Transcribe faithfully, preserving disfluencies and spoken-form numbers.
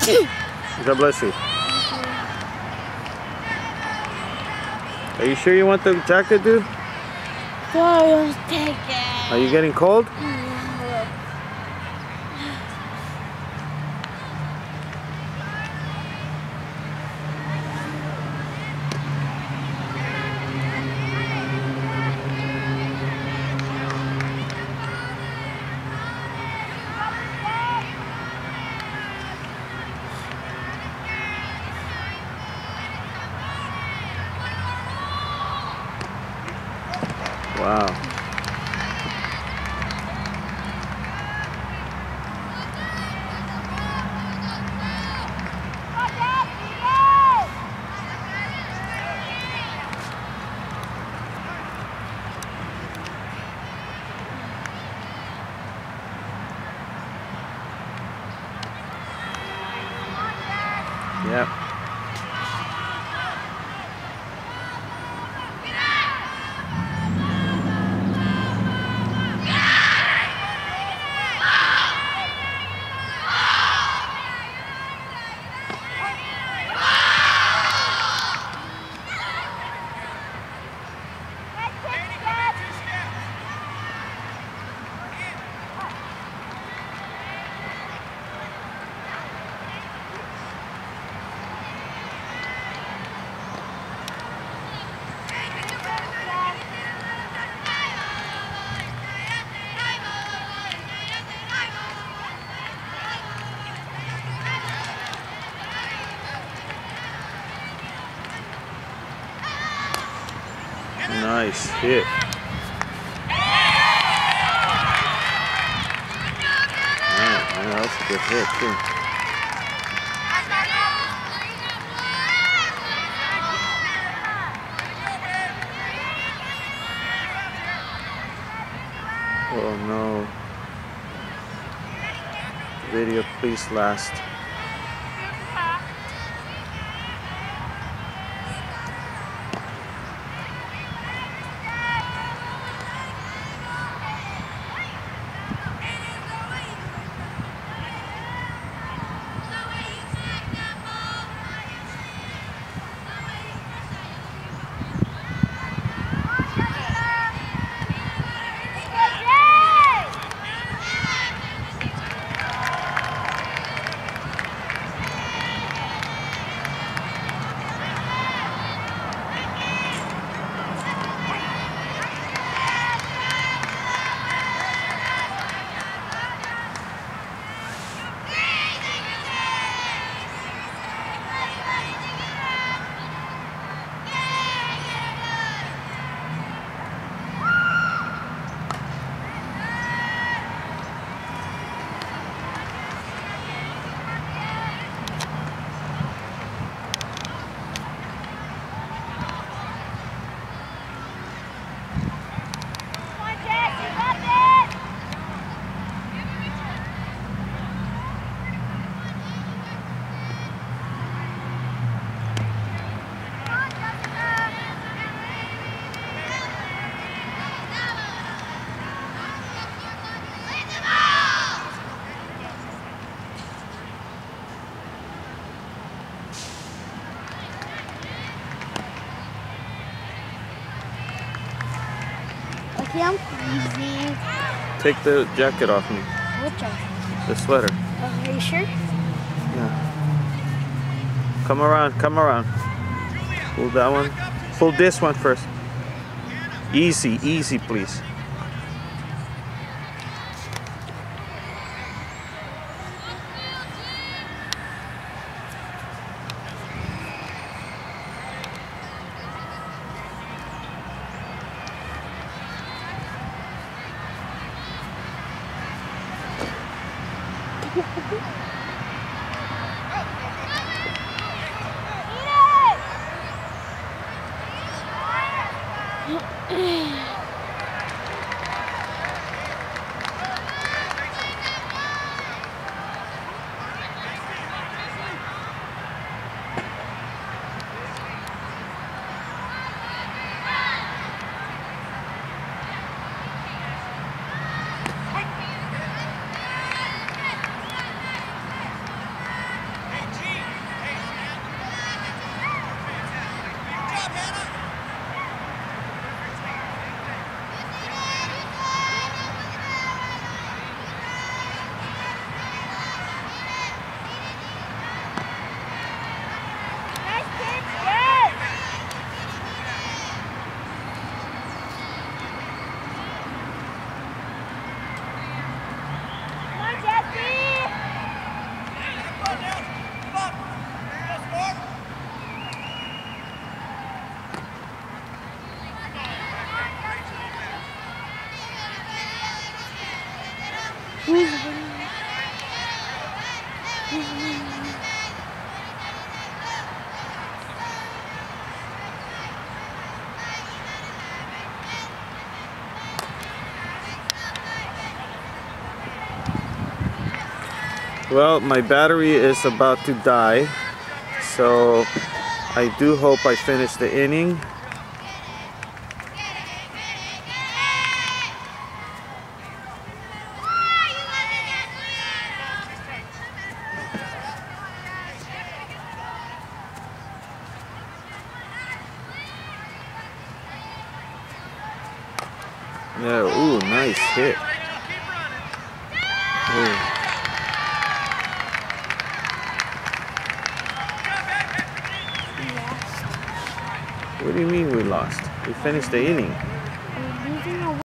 God bless you. Are you sure you want the jacket, dude? I'll take it. Are you getting cold? Wow. Yep. Nice hit. Wow, that was a good hit too. Oh no. Video, please last. Okay, I'm freezing. Take the jacket off me. What jacket? The sweater. Oh, are you sure? Yeah. Come around, come around. Pull that one. Pull this one first. Easy, easy, please. Well, my battery is about to die, so I do hope I finish the inning. Yeah, ooh, nice hit. Ooh. What do you mean we lost? We finished the inning.